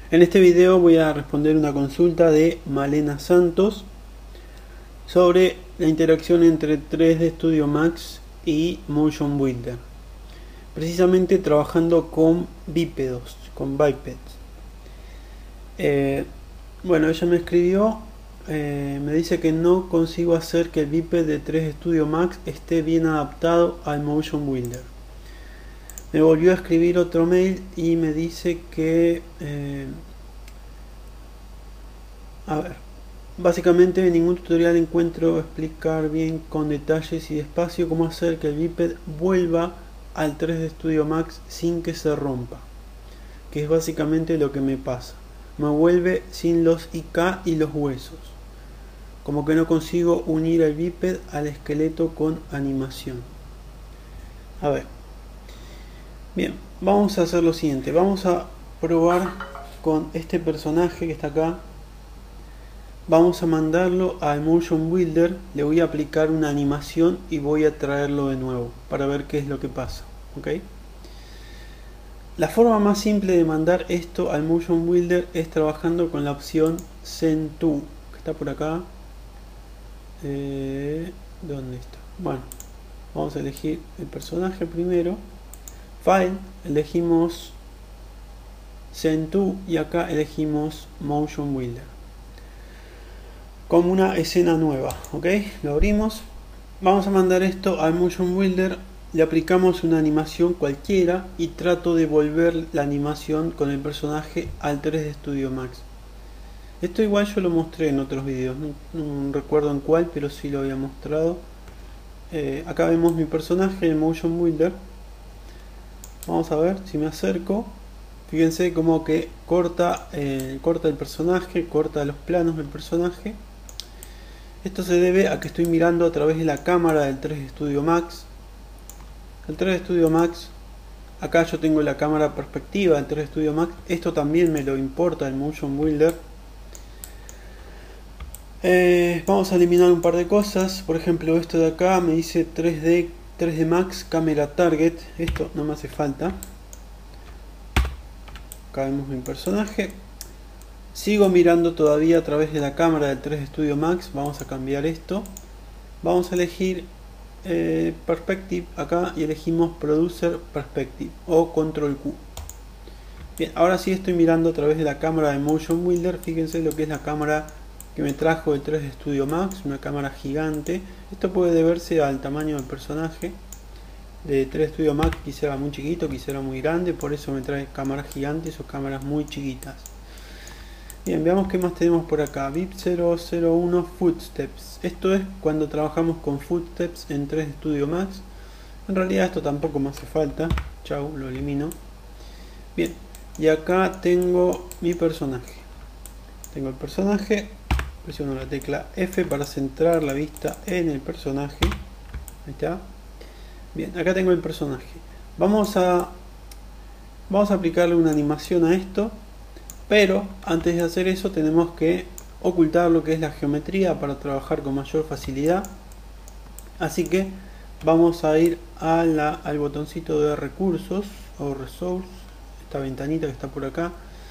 En este video voy a responder una consulta de Malena Santos sobre la interacción entre 3D Studio Max y Motion Builder, precisamente trabajando con bípedos, con bipeds. Bueno, ella me escribió, me dice que no consigo hacer que el biped de 3D Studio Max esté bien adaptado al Motion Builder. Me volvió a escribir otro mail y me dice que a ver, básicamente en ningún tutorial encuentro explicar bien con detalles y despacio cómo hacer que el biped vuelva al 3D Studio Max sin que se rompa, que es básicamente lo que me pasa. Me vuelve sin los IK y los huesos, como que no consigo unir el biped al esqueleto con animación. A ver, bien, vamos a hacer lo siguiente, vamos a probar con este personaje que está acá. Vamos a mandarlo al Motion Builder, le voy a aplicar una animación y voy a traerlo de nuevo para ver qué es lo que pasa. ¿Okay? La forma más simple de mandar esto al Motion Builder es trabajando con la opción Send To, que está por acá. ¿Dónde está? Bueno, vamos a elegir el personaje primero. File, elegimos Send To y acá elegimos Motion Builder como una escena nueva. Ok, lo abrimos, vamos a mandar esto al Motion Builder, le aplicamos una animación cualquiera y trato de volver la animación con el personaje al 3D Studio Max. Esto igual yo lo mostré en otros videos, no recuerdo en cuál, pero sí lo había mostrado. Acá vemos mi personaje en Motion Builder. Vamos a ver si me acerco. Fíjense como que corta el personaje, corta los planos del personaje. Esto se debe a que estoy mirando a través de la cámara del 3D Studio Max. El 3D Studio Max, acá yo tengo la cámara perspectiva del 3D Studio Max. Esto también me lo importa el Motion Builder. Vamos a eliminar un par de cosas. Por ejemplo, esto de acá me dice 3D Max Camera Target. Esto no me hace falta. Acá vemos mi personaje. Sigo mirando todavía a través de la cámara del 3D Studio Max. Vamos a cambiar esto. Vamos a elegir Perspective acá y elegimos Producer Perspective o Control Q. Bien, ahora sí estoy mirando a través de la cámara de Motion Builder. Fíjense lo que es la cámara que me trajo el 3D Studio Max, una cámara gigante. Esto puede deberse al tamaño del personaje de 3D Studio Max, quizá muy chiquito, quizá muy grande, por eso me trae cámaras gigantes o cámaras muy chiquitas. Bien, veamos qué más tenemos por acá. VIP 001 Footsteps. Esto es cuando trabajamos con Footsteps en 3D Studio Max. En realidad esto tampoco me hace falta. Chau, lo elimino. Bien, y acá tengo mi personaje. Tengo el personaje. Presiono la tecla F para centrar la vista en el personaje. Ahí está. Bien, acá tengo el personaje. Vamos a aplicarle una animación a esto. Pero antes de hacer eso tenemos que ocultar lo que es la geometría para trabajar con mayor facilidad. Así que vamos a ir al botoncito de recursos o resource, esta ventanita que está por acá.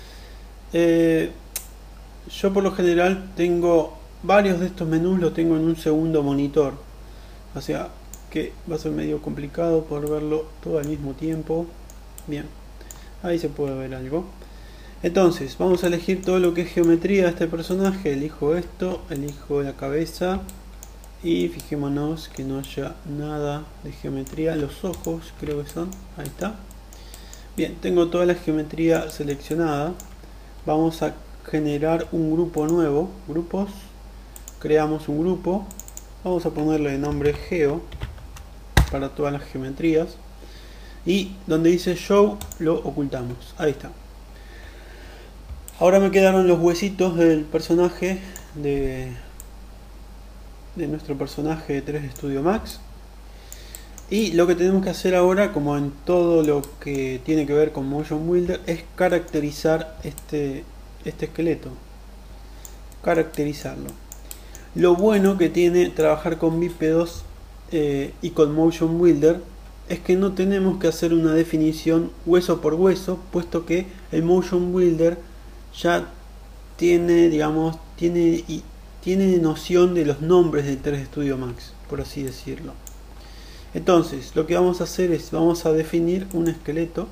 Yo por lo general tengo varios de estos menús, lo tengo en un segundo monitor. O sea que va a ser medio complicado poder verlo todo al mismo tiempo. Bien, ahí se puede ver algo. Entonces, vamos a elegir todo lo que es geometría de este personaje. Elijo esto, elijo la cabeza y fijémonos que no haya nada de geometría. Los ojos creo que son, ahí está. Bien, tengo toda la geometría seleccionada. Vamos a generar un grupo nuevo. Grupos, creamos un grupo. Vamos a ponerle de nombre Geo para todas las geometrías. Y donde dice Show lo ocultamos, ahí está. Ahora me quedaron los huesitos del personaje de nuestro personaje de 3D Studio Max. Y lo que tenemos que hacer ahora, como en todo lo que tiene que ver con Motion Builder, es caracterizar este esqueleto. Caracterizarlo. Lo bueno que tiene trabajar con bípedos y con Motion Builder es que no tenemos que hacer una definición hueso por hueso, puesto que el Motion Builder ya tiene, digamos, tiene noción de los nombres del 3 Studio Max, por así decirlo. Entonces, lo que vamos a hacer es, vamos a definir un esqueleto,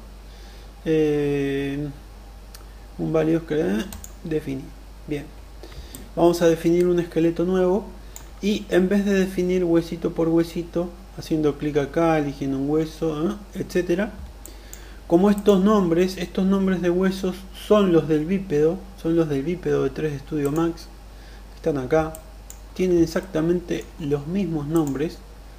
un válido que definir. Bien, vamos a definir un esqueleto nuevo y en vez de definir huesito por huesito, haciendo clic acá, eligiendo un hueso, etcétera, como estos nombres de huesos son los del bípedo, de 3 Studio Max, están acá, tienen exactamente los mismos nombres.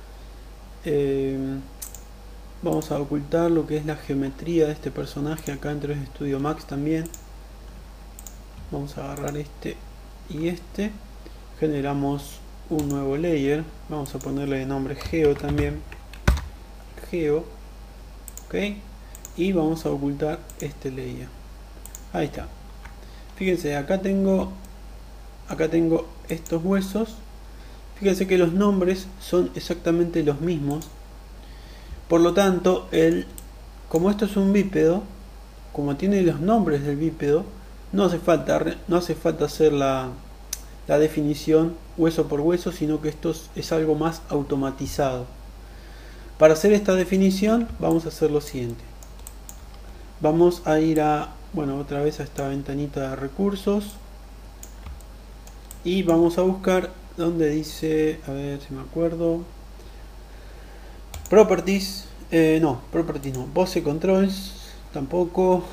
Vamos a ocultar lo que es la geometría de este personaje acá en 3 Studio Max también. Vamos a agarrar este y este, generamos un nuevo layer, vamos a ponerle de nombre Geo también, Geo, ok, y vamos a ocultar este layer. Ahí está. Fíjense, acá tengo estos huesos. Fíjense que los nombres son exactamente los mismos. Por lo tanto, como esto es un bípedo, como tiene los nombres del bípedo, no hace falta hacer la definición hueso por hueso, sino que esto es algo más automatizado. Para hacer esta definición vamos a hacer lo siguiente. Vamos a ir otra vez a esta ventanita de recursos y vamos a buscar donde dice, a ver si me acuerdo, Properties, Properties no, Pose Controls, tampoco,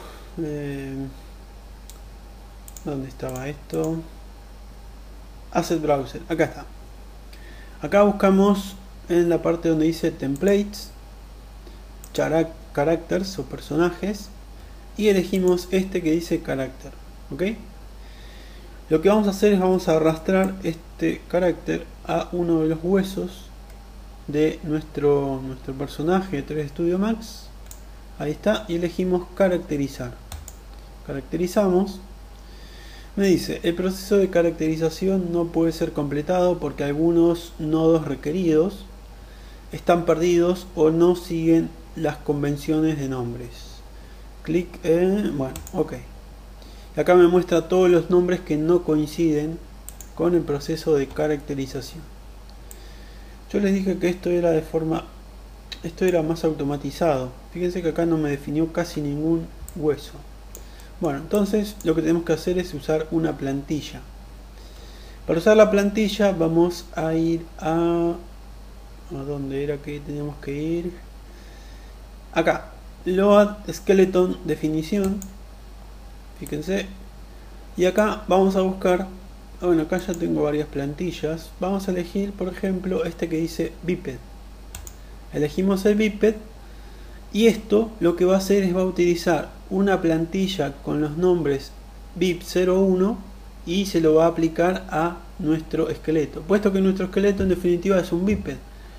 ¿dónde estaba esto? Asset Browser, acá está. Acá buscamos en la parte donde dice Templates, Characters o personajes, y elegimos este que dice Character, ¿ok? Lo que vamos a hacer es vamos a arrastrar este carácter a uno de los huesos de nuestro personaje de 3 Studio Max. Ahí está, y elegimos caracterizar. Caracterizamos. Me dice, el proceso de caracterización no puede ser completado porque algunos nodos requeridos están perdidos o no siguen las convenciones de nombres. Clic en, bueno, ok. Y acá me muestra todos los nombres que no coinciden con el proceso de caracterización. Yo les dije que esto era más automatizado. Fíjense que acá no me definió casi ningún hueso. Bueno, entonces lo que tenemos que hacer es usar una plantilla. Para usar la plantilla vamos a ir ¿a dónde era que teníamos que ir? Acá, Load Skeleton Definición. Fíjense. Y acá vamos a buscar, bueno, acá ya tengo varias plantillas. Vamos a elegir, por ejemplo, este que dice Biped. Elegimos el Biped. Y esto lo que va a hacer es va a utilizar una plantilla con los nombres BIP01 y se lo va a aplicar a nuestro esqueleto, puesto que nuestro esqueleto en definitiva es un biped.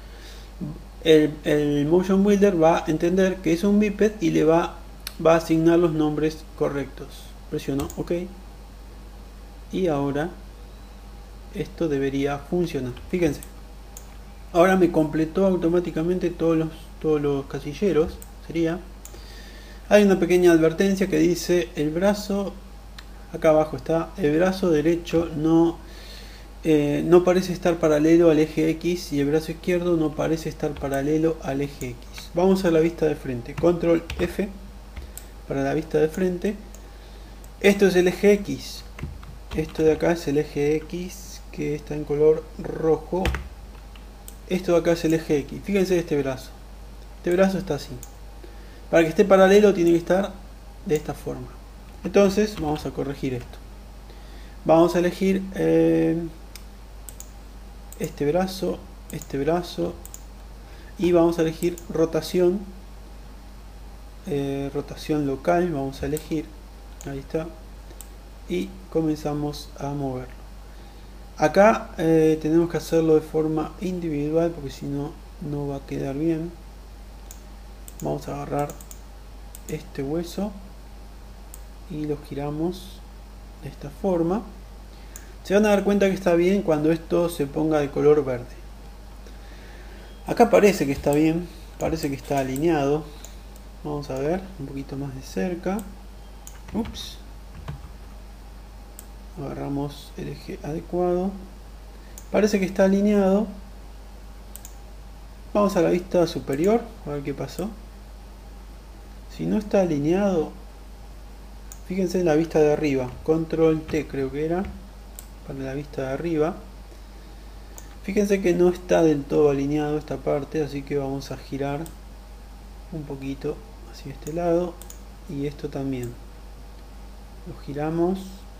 El Motion Builder va a entender que es un biped y le va a asignar los nombres correctos. Presiono OK y ahora esto debería funcionar. Fíjense, ahora me completó automáticamente todos los casilleros. Hay una pequeña advertencia que dice el brazo, acá abajo está, el brazo derecho no parece estar paralelo al eje X y el brazo izquierdo no parece estar paralelo al eje X. Vamos a la vista de frente, control F para la vista de frente. Esto es el eje X, esto de acá es el eje X que está en color rojo. Esto de acá es el eje X. Fíjense este brazo está así. Para que esté paralelo tiene que estar de esta forma. Entonces vamos a corregir esto. Vamos a elegir este brazo y vamos a elegir rotación, rotación local. Vamos a elegir, ahí está, y comenzamos a moverlo. Acá tenemos que hacerlo de forma individual porque si no, no va a quedar bien. Vamos a agarrar este hueso y lo giramos de esta forma. Se van a dar cuenta que está bien cuando esto se ponga de color verde. Acá parece que está bien, parece que está alineado. Vamos a ver un poquito más de cerca. Ups. agarramos el eje adecuado, parece que está alineado. Vamos a la vista superior a ver qué pasó. Si no está alineado, fíjense en la vista de arriba, control T creo que era para la vista de arriba. Fíjense que no está del todo alineado esta parte, así que vamos a girar un poquito hacia este lado y esto también lo giramos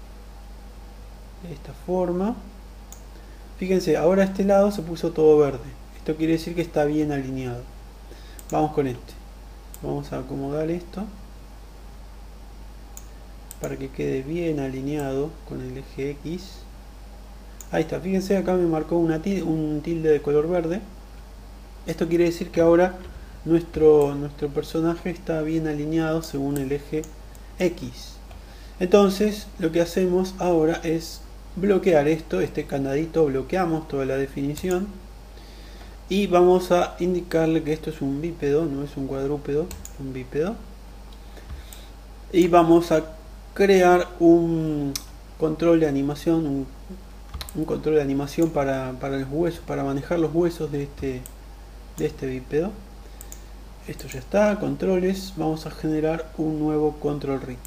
de esta forma. Fíjense, ahora este lado se puso todo verde, esto quiere decir que está bien alineado. Vamos con este, vamos a acomodar esto para que quede bien alineado con el eje X. Ahí está, fíjense, acá me marcó un tilde de color verde. Esto quiere decir que ahora nuestro personaje está bien alineado según el eje X. Entonces lo que hacemos ahora es bloquear esto, este candadito, bloqueamos toda la definición y vamos a indicarle que esto es un bípedo, no es un cuadrúpedo, un bípedo, y vamos a crear un control de animación, un control de animación para los huesos, para manejar los huesos de este bípedo. Esto ya está, controles, vamos a generar un nuevo control rig.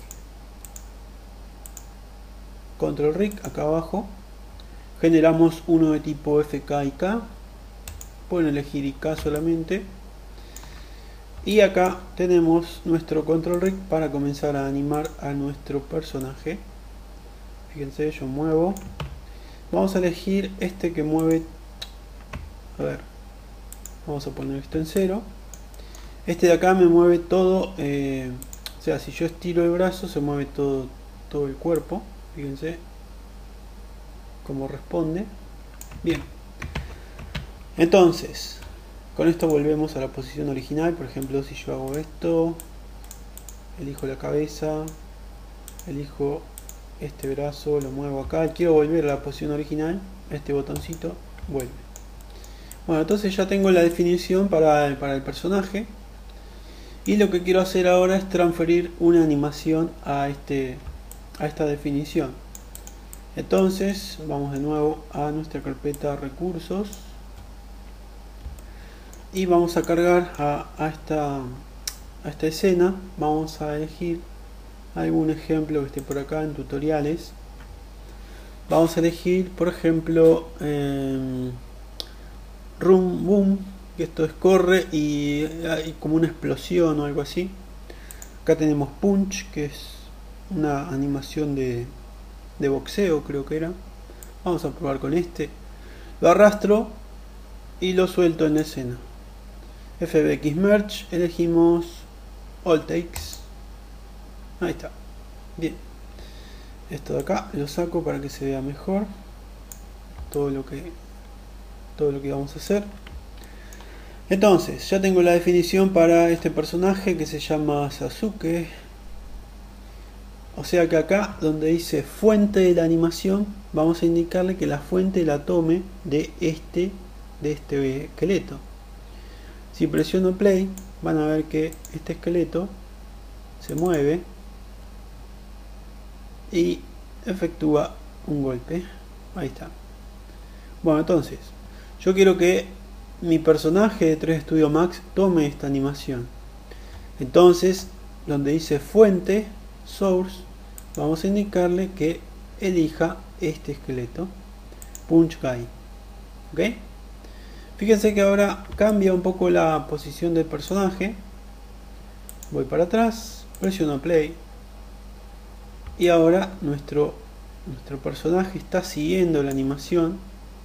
Control rig, acá abajo, generamos uno de tipo FK y K, pueden elegir IK solamente, y acá tenemos nuestro control rig para comenzar a animar a nuestro personaje. Fíjense, yo muevo. Vamos a elegir este que mueve, a ver, vamos a poner esto en 0. Este de acá me mueve todo, o sea, si yo estiro el brazo se mueve todo el cuerpo. Fíjense cómo responde. Bien, entonces con esto volvemos a la posición original. Por ejemplo, si yo hago esto, elijo la cabeza, elijo este brazo, lo muevo acá, quiero volver a la posición original, este botoncito vuelve. Bueno, entonces ya tengo la definición para el personaje, y lo que quiero hacer ahora es transferir una animación a esta definición. Entonces vamos de nuevo a nuestra carpeta recursos y vamos a cargar a esta escena. Vamos a elegir algún ejemplo que esté por acá en tutoriales. Vamos a elegir, por ejemplo, Room Boom, que esto es corre y hay como una explosión o algo así. Acá tenemos Punch, que es una animación de boxeo, creo que era. Vamos a probar con este. Lo arrastro y lo suelto en la escena. FBX Merge, elegimos All Takes. Ahí está. Bien. Esto de acá lo saco para que se vea mejor todo lo que vamos a hacer. Entonces, ya tengo la definición para este personaje que se llama Sasuke. O sea que acá donde dice fuente de la animación, vamos a indicarle que la fuente la tome de este esqueleto. Si presiono play, van a ver que este esqueleto se mueve y efectúa un golpe. Ahí está. Bueno, entonces yo quiero que mi personaje de 3 Studio Max tome esta animación. Entonces, donde dice fuente, source, vamos a indicarle que elija este esqueleto, Punch Guy. ¿Ok? Fíjense que ahora cambia un poco la posición del personaje. Voy para atrás, presiono play y ahora nuestro personaje está siguiendo la animación.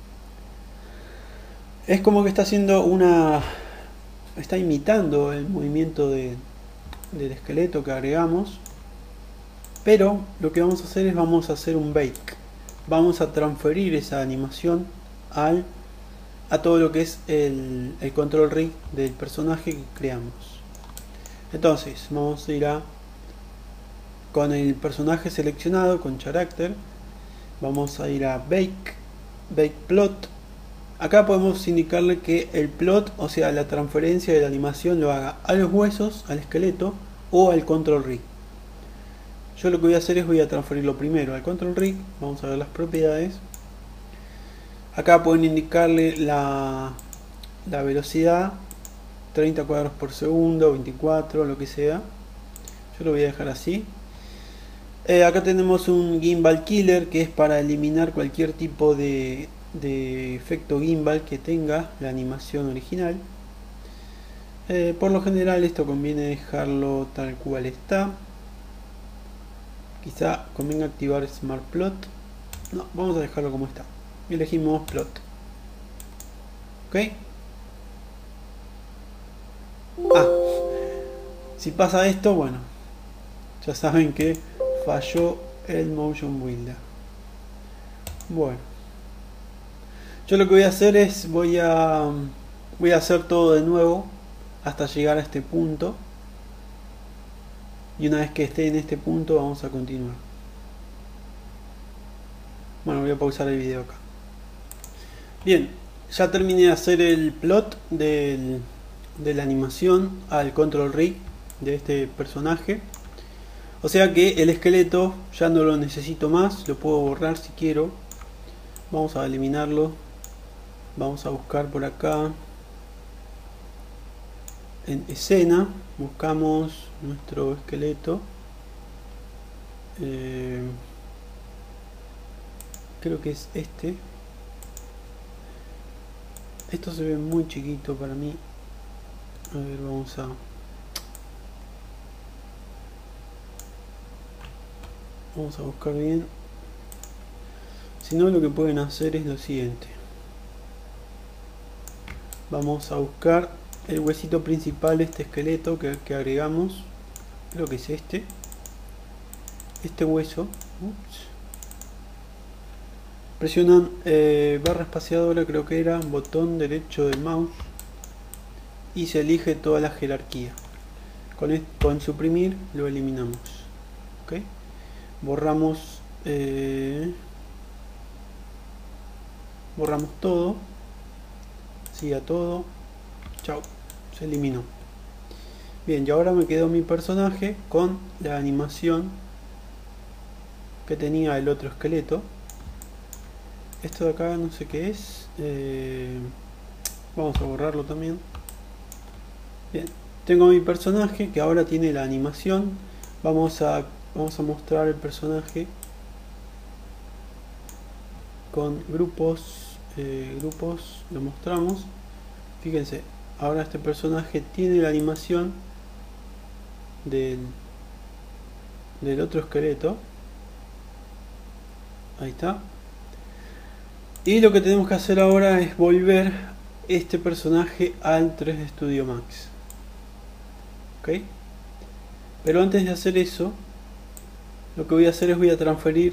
Es como que está haciendo está imitando el movimiento del esqueleto que agregamos, pero lo que vamos a hacer es vamos a hacer un bake. Vamos a transferir esa animación a todo lo que es el control rig del personaje que creamos. Entonces vamos a ir con el personaje seleccionado, con character, vamos a ir a bake plot. Acá podemos indicarle que el plot, o sea la transferencia de la animación, lo haga a los huesos, al esqueleto o al control rig. Yo lo que voy a hacer es voy a transferirlo primero al control rig. Vamos a ver las propiedades. Acá pueden indicarle la velocidad, 30 cuadros por segundo, 24, lo que sea. Yo lo voy a dejar así. Acá tenemos un gimbal killer, que es para eliminar cualquier tipo de efecto gimbal que tenga la animación original. Por lo general esto conviene dejarlo tal cual está. Quizá convenga activar Smart Plot. No, vamos a dejarlo como está. Elegimos Plot. Ok. Si pasa esto, bueno, ya saben que falló el Motion Builder. Bueno, yo lo que voy a hacer es voy a hacer todo de nuevo hasta llegar a este punto, y una vez que esté en este punto vamos a continuar. Bueno, voy a pausar el video acá. Bien, ya terminé de hacer el plot de la animación al control rig de este personaje. O sea que el esqueleto ya no lo necesito más, lo puedo borrar si quiero. Vamos a eliminarlo. Vamos a buscar por acá en escena, buscamos nuestro esqueleto. Creo que es este. Esto se ve muy chiquito para mí. A ver, vamos a buscar bien. Si no, lo que pueden hacer es lo siguiente. Vamos a buscar el huesito principal de este esqueleto que agregamos. Creo que es este hueso. Presionan barra espaciadora, creo que era botón derecho del mouse, y se elige toda la jerarquía. Con suprimir lo eliminamos. ¿Okay? Borramos todo. Sí, a todo. Chao, se eliminó. Bien, y ahora me quedó mi personaje con la animación que tenía el otro esqueleto. Esto de acá no sé qué es. Vamos a borrarlo también. Bien, tengo mi personaje que ahora tiene la animación. Vamos a mostrar el personaje con grupos. Lo mostramos. Fíjense, ahora este personaje tiene la animación del otro esqueleto. Ahí está. Y lo que tenemos que hacer ahora es volver este personaje al 3D Studio Max. ¿Ok? Pero antes de hacer eso, lo que voy a hacer es voy a transferir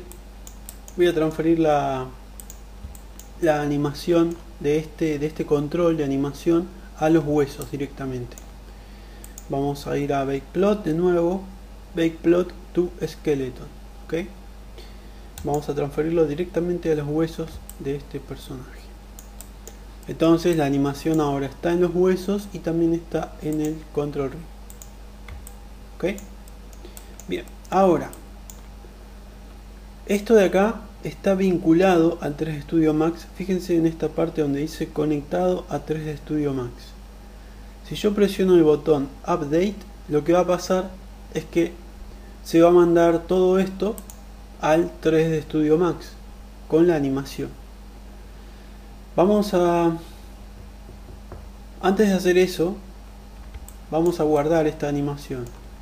la animación de este control de animación a los huesos directamente. Vamos a ir a Bake Plot de nuevo, Bake Plot to Skeleton. ¿Ok? Vamos a transferirlo directamente a los huesos de este personaje. Entonces la animación ahora está en los huesos y también está en el control rig. ¿Ok? Bien, ahora esto de acá está vinculado al 3D Studio Max. Fíjense en esta parte donde dice conectado a 3D Studio Max. Si yo presiono el botón Update, lo que va a pasar es que se va a mandar todo esto al 3D Studio Max con la animación. Antes de hacer eso, vamos a guardar esta animación.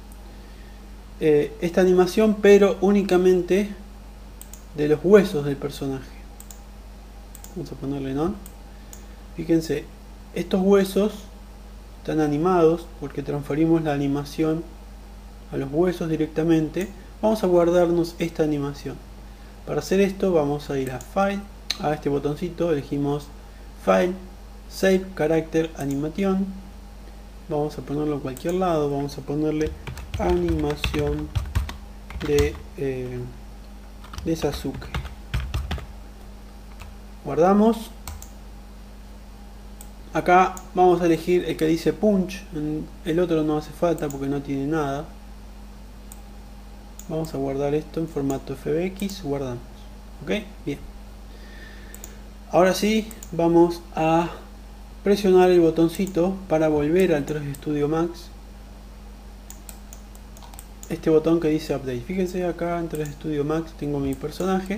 Pero únicamente de los huesos del personaje. Vamos a ponerle None. Fíjense, estos huesos están animados porque transferimos la animación a los huesos directamente. Vamos a guardarnos esta animación. Para hacer esto vamos a ir a File, a este botoncito, elegimos File, Save Character Animation. Vamos a ponerlo en cualquier lado, vamos a ponerle animación de Sasuke. Guardamos. Acá vamos a elegir el que dice Punch, el otro no hace falta porque no tiene nada. Vamos a guardar esto en formato FBX, guardamos. Ok, bien. Ahora sí, vamos a presionar el botoncito para volver al 3D Studio Max. Este botón que dice Update. Fíjense acá en 3D Studio Max tengo mi personaje,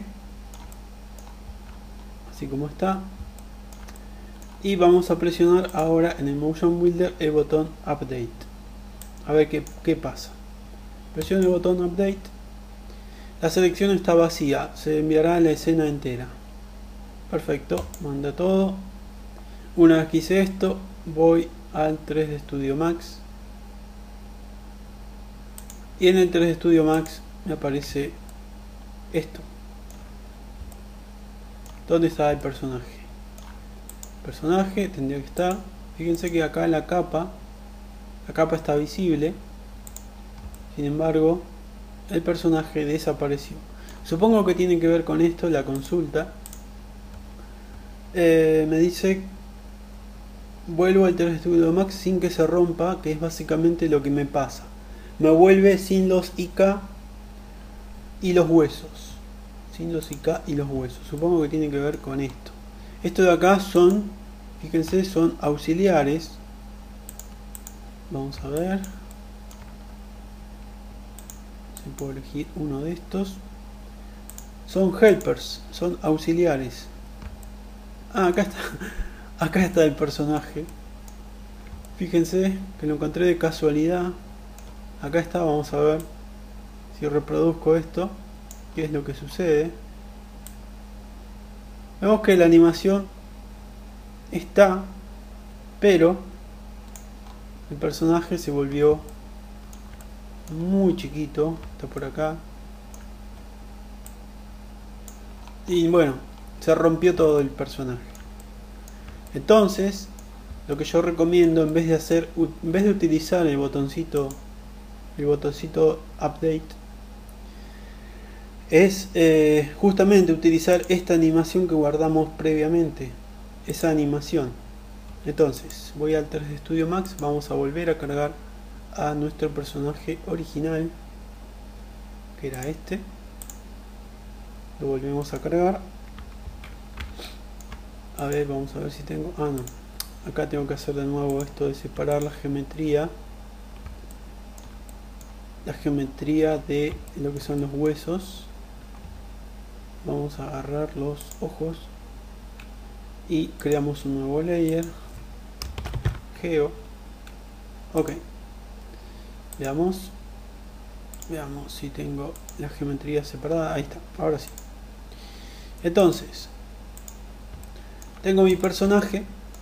así como está. Y vamos a presionar ahora en el Motion Builder el botón Update. A ver qué pasa. Presiono el botón Update. La selección está vacía. Se enviará la escena entera. Perfecto. Manda todo. Una vez que hice esto, voy al 3D Studio Max. Y en el 3D Studio Max me aparece esto. ¿Dónde está el personaje? El personaje tendría que estar. Fíjense que acá en la capa está visible. Sin embargo, el personaje desapareció. Supongo que tiene que ver con esto, la consulta. Me dice vuelvo al 3D Studio Max sin que se rompa, que es básicamente lo que me pasa. Me vuelve sin los IK y los huesos. Sin los IK y los huesos. Supongo que tiene que ver con esto. Esto de acá son, fíjense, son auxiliares. Vamos a ver. Si puedo elegir uno de estos. Son helpers, son auxiliares. Ah, acá está. Acá está el personaje. Fíjense que lo encontré de casualidad. Acá está, vamos a ver si reproduzco esto, qué es lo que sucede. Vemos que la animación está, pero el personaje se volvió muy chiquito. Está por acá. Y bueno, se rompió todo el personaje. Entonces, lo que yo recomiendo, en vez de utilizar el botoncito Update, es justamente utilizar esta animación que guardamos previamente, esa animación. Entonces voy al 3D Studio Max, vamos a volver a cargar a nuestro personaje original, que era este. Lo volvemos a cargar. A ver, vamos a ver si tengo... Ah, no. Acá tengo que hacer de nuevo esto de separar la geometría de lo que son los huesos. Vamos a agarrar los ojos y creamos un nuevo layer, geo. Ok, veamos si tengo la geometría separada. Ahí está, ahora sí. Entonces tengo mi personaje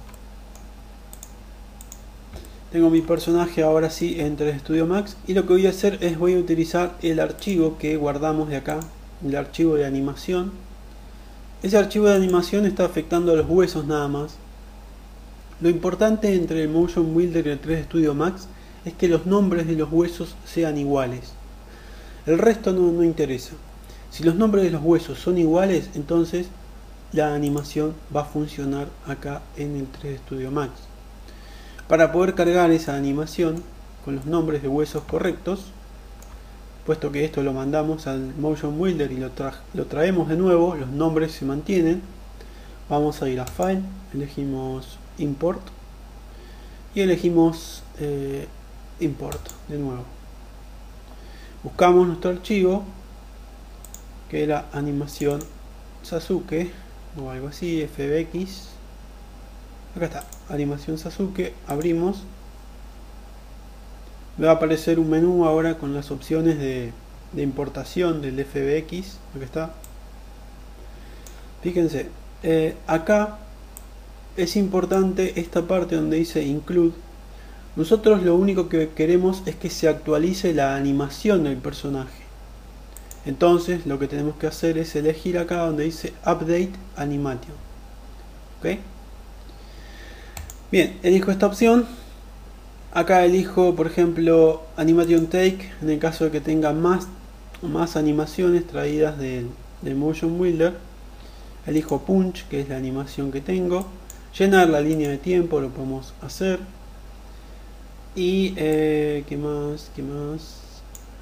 ahora sí en 3D Studio Max, y lo que voy a hacer es voy a utilizar el archivo que guardamos de acá, el archivo de animación. Ese archivo de animación está afectando a los huesos nada más. Lo importante entre el Motion Builder y el 3D Studio Max es que los nombres de los huesos sean iguales. El resto no interesa. Si los nombres de los huesos son iguales, entonces la animación va a funcionar acá en el 3D Studio Max. Para poder cargar esa animación con los nombres de huesos correctos, puesto que esto lo mandamos al Motion Builder y lo traemos de nuevo, los nombres se mantienen, vamos a ir a File, elegimos Import y elegimos Import de nuevo. Buscamos nuestro archivo, que era animación Sasuke o algo así, FBX. Acá está, animación Sasuke, abrimos. Me va a aparecer un menú ahora con las opciones de importación del FBX. Acá está. Fíjense, acá es importante esta parte donde dice Include. Nosotros lo único que queremos es que se actualice la animación del personaje. Entonces lo que tenemos que hacer es elegir acá donde dice Update Animation. ¿Ok? Bien, elijo esta opción. Acá elijo, por ejemplo, Animation Take, en el caso de que tenga más animaciones traídas del Motion Builder. Elijo Punch, que es la animación que tengo. Llenar la línea de tiempo, lo podemos hacer. Y ¿qué más?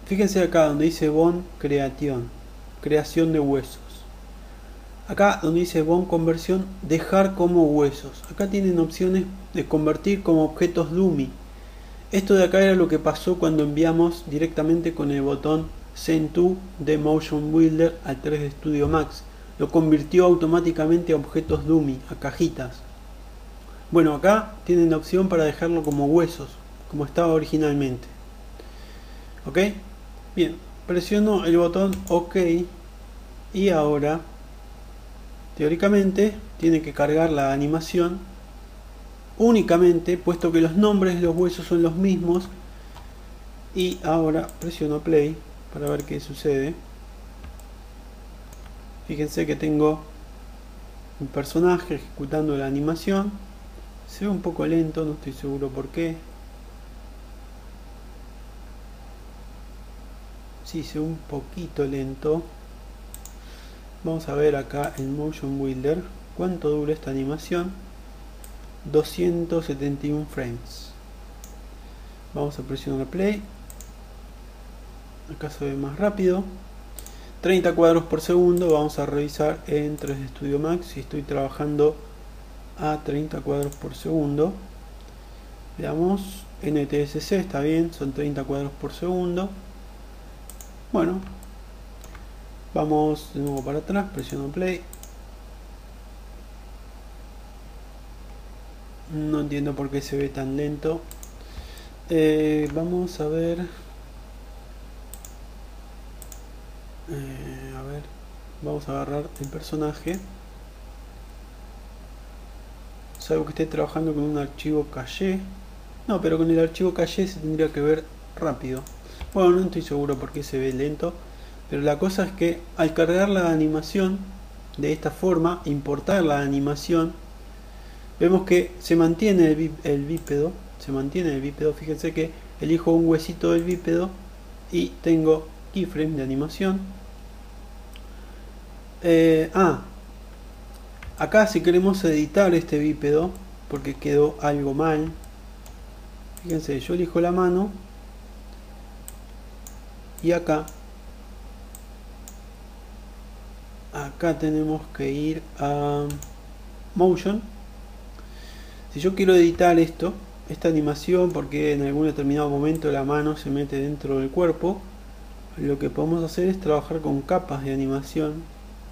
Fíjense acá donde dice Bone Creation, creación de huesos. Acá donde dice Bone Conversión, dejar como huesos. Acá tienen opciones de convertir como objetos dummy. Esto de acá era lo que pasó cuando enviamos directamente con el botón Send to de Motion Builder al 3D Studio Max. Lo convirtió automáticamente a objetos dummy, a cajitas. Bueno, acá tienen la opción para dejarlo como huesos, como estaba originalmente. ¿Ok? Bien, presiono el botón OK y ahora, teóricamente, tiene que cargar la animación únicamente, puesto que los nombres de los huesos son los mismos. Y ahora presiono Play para ver qué sucede. Fíjense que tengo un personaje ejecutando la animación. Se ve un poco lento, no estoy seguro por qué. Sí, se ve un poquito lento. Vamos a ver acá en Motion Builder cuánto dura esta animación. 271 frames. Vamos a presionar Play. Acá se ve más rápido. 30 cuadros por segundo. Vamos a revisar en 3D Studio Max si estoy trabajando a 30 cuadros por segundo. Veamos, NTSC está bien, son 30 cuadros por segundo. Bueno, vamos de nuevo para atrás, presiono Play. No entiendo por qué se ve tan lento. Vamos a ver. Vamos a agarrar el personaje. Salvo que esté trabajando con un archivo caché. No, pero con el archivo caché se tendría que ver rápido. Bueno, no estoy seguro por qué se ve lento. Pero la cosa es que al cargar la animación de esta forma, importar la animación, vemos que se mantiene el bípedo. Se mantiene el bípedo. Fíjense que elijo un huesito del bípedo y tengo keyframe de animación. Acá si queremos editar este bípedo porque quedó algo mal, fíjense, yo elijo la mano y acá tenemos que ir a Motion. Si yo quiero editar esta animación porque en algún determinado momento la mano se mete dentro del cuerpo, lo que podemos hacer es trabajar con capas de animación.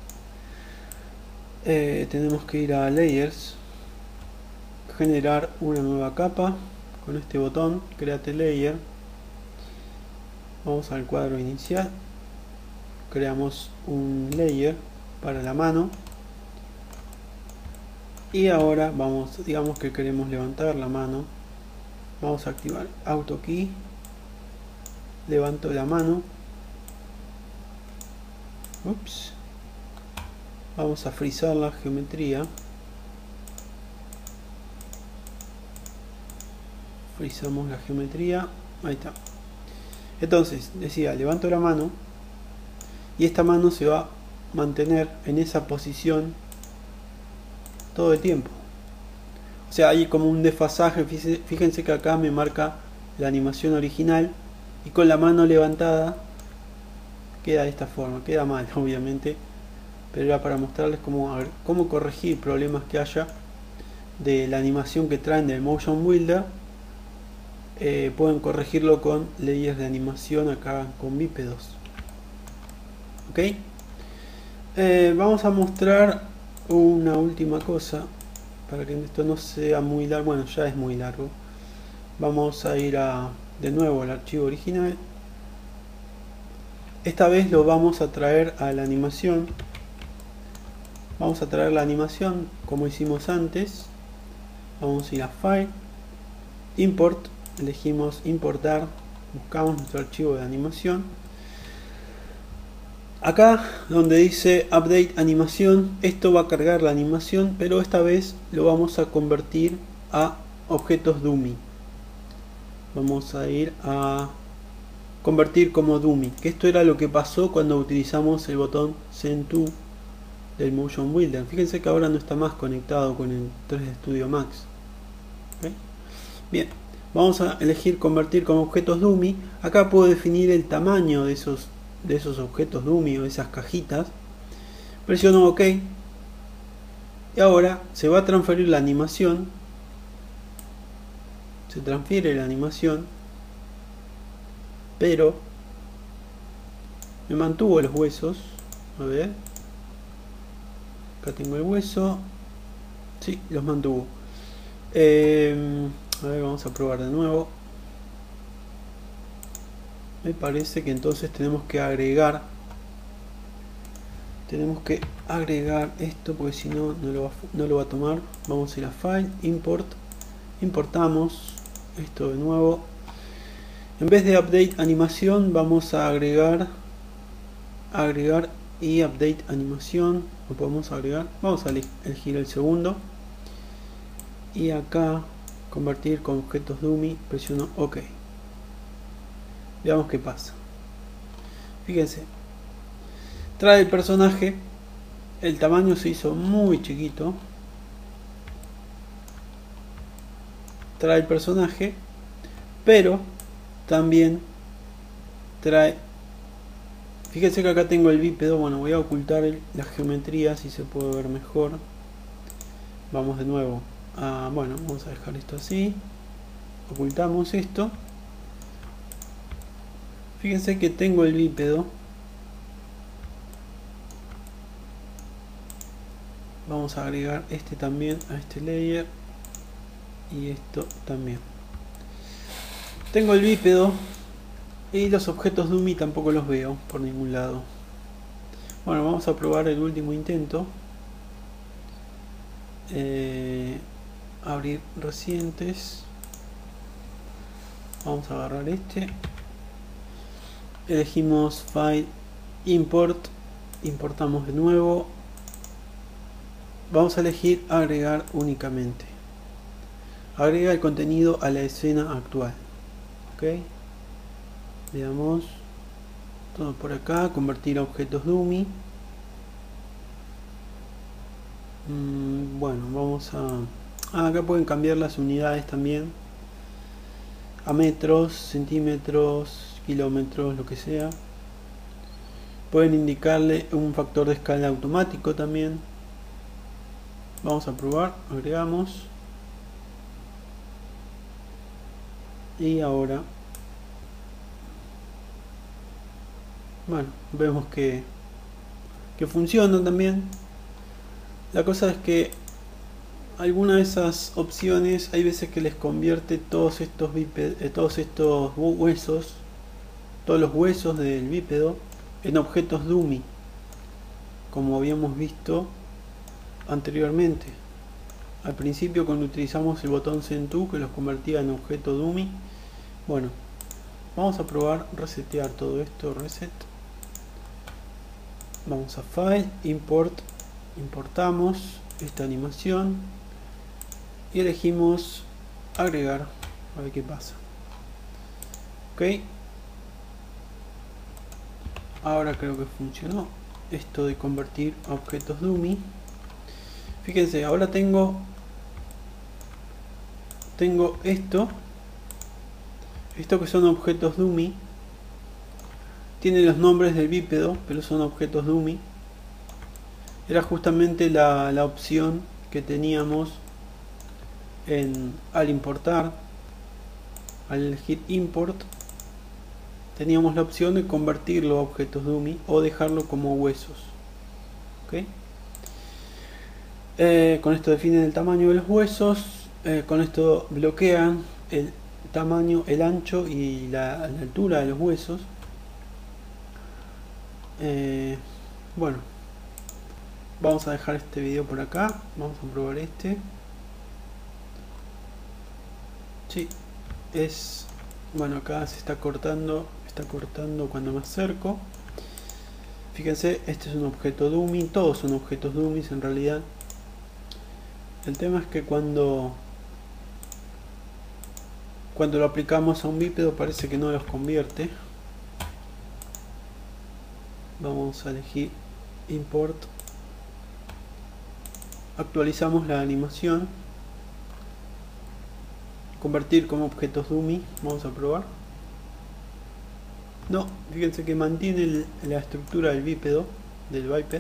Tenemos que ir a Layers, generar una nueva capa con este botón, Create Layer. Vamos al cuadro inicial, creamos un layer para la mano y ahora vamos, digamos que queremos levantar la mano, vamos a activar Auto Key, levanto la mano, ups. Vamos a frizar la geometría. Frizamos la geometría. Ahí está. Entonces, decía, levanto la mano. Y esta mano se va a mantener en esa posición todo el tiempo. O sea, hay como un desfasaje. Fíjense que acá me marca la animación original. Y con la mano levantada queda de esta forma. Queda mal, obviamente. Pero era para mostrarles cómo corregir problemas que haya de la animación que traen del Motion Builder. Pueden corregirlo con layers de animación acá con bípedos. Ok, vamos a mostrar una última cosa para que esto no sea muy largo. Bueno, ya es muy largo. Vamos a ir de nuevo al archivo original. Esta vez lo vamos a traer a la animación. Vamos a traer la animación como hicimos antes. Vamos a ir a File, Import, elegimos importar, buscamos nuestro archivo de animación. Acá donde dice Update Animación, esto va a cargar la animación, pero esta vez lo vamos a convertir a objetos dummy. Vamos a ir a convertir como dummy, que esto era lo que pasó cuando utilizamos el botón Send to del Motion Builder. Fíjense que ahora no está más conectado con el 3D Studio Max. ¿Okay? Bien, Vamos a elegir convertir como objetos dummy. Acá puedo definir el tamaño de esos objetos dummy o de esas cajitas. Presiono OK. Y ahora se va a transferir la animación. Se transfiere la animación. Pero me mantuvo los huesos. A ver. Acá tengo el hueso. Sí, los mantuvo. A ver, vamos a probar de nuevo. Me parece que entonces tenemos que agregar esto, porque si no, no lo va a tomar. Vamos a ir a File, Import. Importamos esto de nuevo. En vez de Update Animación, vamos a agregar y Update Animación. Lo podemos agregar. Vamos a elegir el segundo. Y acá, convertir con objetos dummy. Presiono OK. Veamos qué pasa. Fíjense. Trae el personaje. El tamaño se hizo muy chiquito. Trae el personaje. Pero también trae. Fíjense que acá tengo el bípedo. Bueno, voy a ocultar la geometría si se puede ver mejor. Vamos de nuevo. Bueno, vamos a dejar esto así. Ocultamos esto. Fíjense que tengo el bípedo. Vamos a agregar este también a este layer. Y esto también. Tengo el bípedo. Y los objetos dummy tampoco los veo por ningún lado. Bueno, vamos a probar el último intento. Abrir recientes. Vamos a agarrar este. Elegimos File, Import. Importamos de nuevo. Vamos a elegir agregar únicamente. Agrega el contenido a la escena actual. Ok. Veamos. Todo por acá. Convertir a objetos dummy. Bueno, vamos a... acá pueden cambiar las unidades también. A metros, centímetros, kilómetros, lo que sea. Pueden indicarle un factor de escala automático también. Vamos a probar, agregamos. Y ahora, bueno, vemos que funciona también. La cosa es que alguna de esas opciones hay veces que les convierte todos estos huesos, todos los huesos del bípedo en objetos dummy, como habíamos visto anteriormente. Al principio, cuando utilizamos el botón Send To, que los convertía en objeto dummy. Bueno, vamos a probar resetear todo esto. Reset. Vamos a File, Import. Importamos esta animación y elegimos agregar. A ver qué pasa. Ok. Ahora creo que funcionó esto de convertir a objetos dummy. Fíjense, ahora tengo esto que son objetos dummy. Tiene los nombres del bípedo, pero son objetos dummy. Era justamente la opción que teníamos al importar. Al elegir import, teníamos la opción de convertirlo a objetos dummy o dejarlo como huesos. ¿Okay? Con esto definen el tamaño de los huesos. Con esto bloquean el tamaño, el ancho y la altura de los huesos. Bueno, vamos a dejar este video por acá. Vamos a probar este. Sí, bueno, acá se está cortando cuando me acerco. Fíjense, este es un objeto dummy. Todos son objetos dummies en realidad. El tema es que cuando lo aplicamos a un bípedo parece que no los convierte. Vamos a elegir import. Actualizamos la animación. convertir como objetos dummy. Vamos a probar. No, fíjense que mantiene la estructura del bípedo, del biped.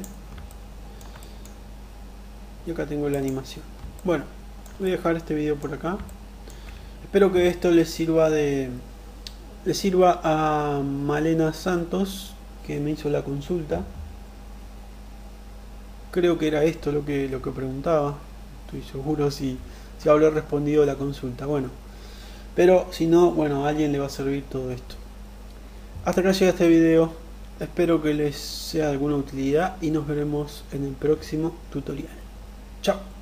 Y acá tengo la animación. Bueno, voy a dejar este video por acá. Espero que esto les sirva a Malena Santos, que me hizo la consulta. Creo que era esto lo que preguntaba. Estoy seguro si habré respondido la consulta. Bueno, pero si no, bueno, a alguien le va a servir todo esto. Hasta acá llega este video. Espero que les sea de alguna utilidad y nos veremos en el próximo tutorial. Chao.